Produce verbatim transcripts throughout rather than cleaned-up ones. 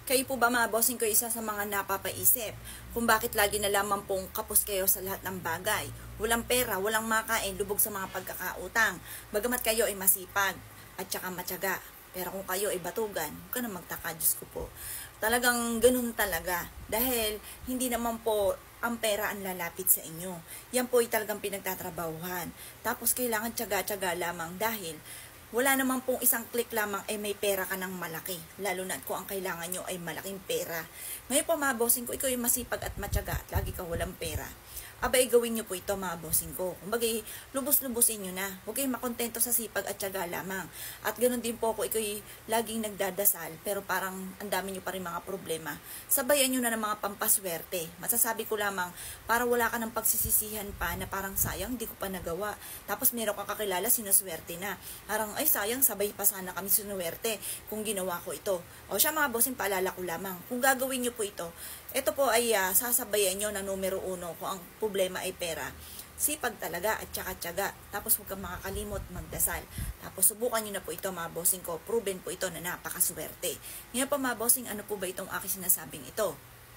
Kayo po ba mga bossing ko isa sa mga napapaisip kung bakit lagi na lamang pong kapos kayo sa lahat ng bagay? Walang pera, walang makain, lubog sa mga pagkakautang. Bagamat kayo ay masipag at saka matyaga. Pero kung kayo ay batugan, huwag ka na magtaka, Diyos ko po. Talagang ganun talaga. Dahil hindi naman po ang pera ang lalapit sa inyo. Yan po ay talagang pinagtatrabahuhan. Tapos kailangan tyaga-tyaga lamang dahil wala naman pong isang click lamang ay may pera ka ng malaki. Lalo na kung ang kailangan nyo ay malaking pera. Ngayon po mga bossing ko, ikaw yung masipag at matyaga at lagi ka walang pera. Abay, gawin nyo po ito mga bossing ko. Kumbaga, lubos-lubosin nyo na. Huwag kayong makontento sa sipag at tiyaga lamang. At ganoon din po ako, ikaw yung laging nagdadasal, pero parang ang dami nyo pa rin mga problema. Sabayan nyo na ng mga pampaswerte. Masasabi ko lamang, para wala ka ng pagsisisihan pa na parang sayang, hindi ko pa nagawa. Tapos meron ka kakilala, sinuswerte na. Parang, ay sayang, sabay pa sana kami sinuwerte kung ginawa ko ito. O siya mga bossing, paalala ko lamang. Kung gagawin nyo po ito, ito po ay uh, sasabayan nyo na numero uno kung ang problema ay pera. Sipag talaga at saka tiyaga. Tapos huwag kang makakalimot magdasal. Tapos subukan nyo na po ito mga bossing ko. Proven po ito na napakaswerte. Ngayon po mga bossing, ano po ba itong aking sinasabing ito?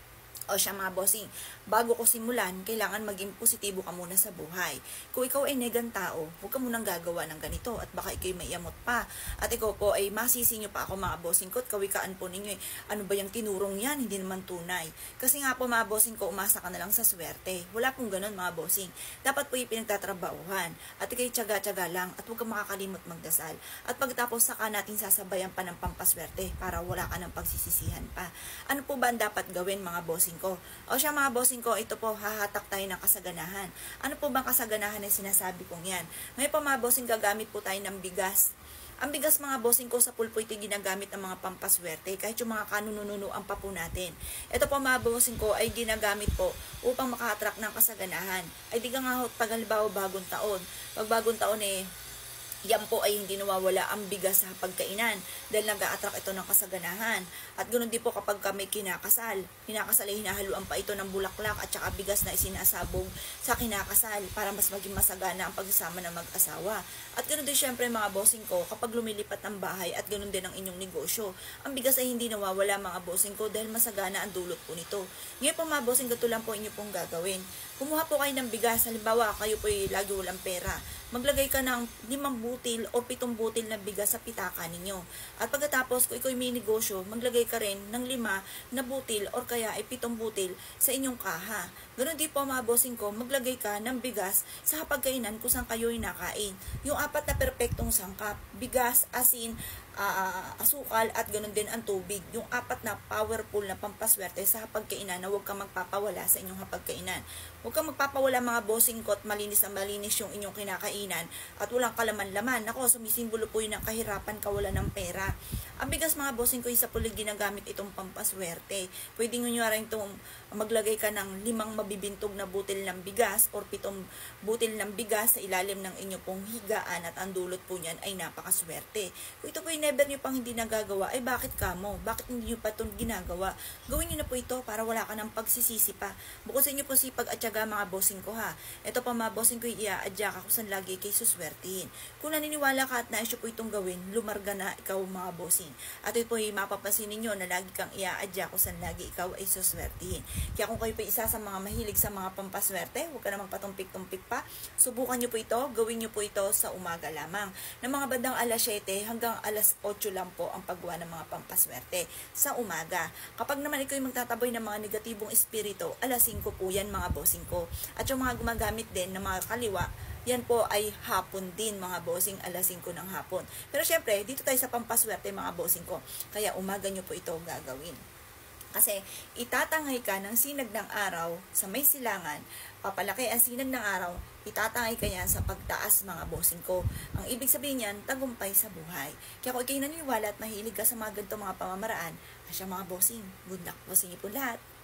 O siya mga bossing, bago ko simulan, kailangan maging positibo ka muna sa buhay. Kung ikaw ay negang tao, huwag ka munang gagawa ng ganito at baka ikaw ay maiamot pa. At ikaw po ay masisi nyo pa ako mga bossing ko at kawikaan po ninyo eh, ano ba yung tinurong yan, hindi naman tunay. Kasi nga po mga bossing ko, umasa ka na lang sa swerte. Wala pong ganun mga bossing. Dapat po yung pinagtatrabahuhan at ikay tiyaga-tiyaga lang at huwag kang makakalimot magdasal. At pagtapos saka natin sasabayan pa ng pampaswerte para wala ka ng pagsisisihan pa. Ano po ba ang dapat gawin mga bossing ko? O siya mga bossing ko, ito po, hahatak tayo ng kasaganahan. Ano po bang kasaganahan na sinasabi kong yan? Ngayon po mga bossing, gagamit po tayo ng bigas. Ang bigas mga bossing ko sa pulpo ito ginagamit ng mga pampaswerte, kahit yung mga kanununuan pa po natin. Ito po mga bossing ko ay ginagamit po upang maka-attract ng kasaganahan. Ay di ka nga pag halimbawa bagong taon. Pag bagong taon eh, yan po ay hindi nawawala ang bigas sa pagkainan dahil nag-a-attract ito ng kasaganahan. At ganoon din po kapag may kinakasal. Kinakasal ay hinahaluan pa ito ng bulaklak at saka bigas na isinasabog sa kinakasal para mas maging masagana ang pagsasama ng mag-asawa. At ganoon din syempre mga bossing ko kapag lumilipat ng bahay at ganoon din ang inyong negosyo. Ang bigas ay hindi nawawala mga bossing ko dahil masagana ang dulot po nito. Ngayon po mga bossing, gato lang po inyo pong gagawin. Kumuha po kayo ng bigas, halimbawa kayo po ay lagi walang pera. Maglagay ka ng limang butil o pitong butil na bigas sa pitaka ninyo. At pagkatapos, kung ikaw may negosyo, maglagay ka rin ng lima na butil o kaya ay pitong butil sa inyong kaha. Ganon din po mga bossing ko, maglagay ka ng bigas sa hapagkainan kung saan kayo ay nakain. Yung apat na perpektong sangkap, bigas, asin, uh, asukal at ganoon din ang tubig. Yung apat na powerful na pampaswerte sa hapagkainan na huwag kang magpapawala sa inyong hapagkainan. Huwag kang magpapawala mga bossing ko at malinis na malinis yung inyong kinakainan at walang kalaman-laman. Ako, sumisimbolo po yun ng kahirapan, kawalan ng pera. Ang bigas mga bossing ko, isa po lang ginagamit itong pampaswerte. Pwede nyo rin itong maglagay ka ng limang mabibintog na butil ng bigas or pitong butil ng bigas sa ilalim ng inyo pong higaan at ang dulot po niyan ay napakaswerte. Kung ito po yung never nyo pang hindi nagagawa, ay bakit kamo? Bakit hindi nyo pa itong ginagawa? Gawin nyo na po ito para wala ka ng pagsisisi pa. Bukod sa inyo po sipag at tiyaga mga bossing ko ha. Ito pa mga bossing ko, i-a-adya ka kung saan lagi kay suswertihin. Kung naniniwala ka at naisyo po itong gawin, lumarga na ikaw mga bossing. At ito po yung mapapansin ninyo na lagi kang i-a-adya kung saan lagi ikaw ay suswertihin. Kaya kung kayo po isa sa mga mahilig sa mga pampaswerte, huwag ka namang patumpik-tumpik pa. Subukan nyo po ito, gawin nyo po ito sa umaga lamang. Na mga bandang alas siyete hanggang alas otso lang po ang paggawa ng mga pampaswerte sa umaga. Kapag naman ikaw yung magtataboy ng mga negatibong espiritu, alas singko po yan mga bossing ko. At yung mga gumagamit din ng mga kaliwa, yan po ay hapon din mga bossing, alas singko ng hapon. Pero syempre, dito tayo sa pampaswerte mga bossing ko. Kaya umaga nyo po ito gagawin. Kasi itatangay ka ng sinag ng araw sa may silangan, papalaki ang sinag ng araw, itatangay ka yan sa pagtaas mga bossing ko. Ang ibig sabihin yan, tagumpay sa buhay. Kaya kung ikay naniniwala at mahilig ka sa mga ganito mga pamamaraan, asya mga bossing, good luck po sa inyo po lahat.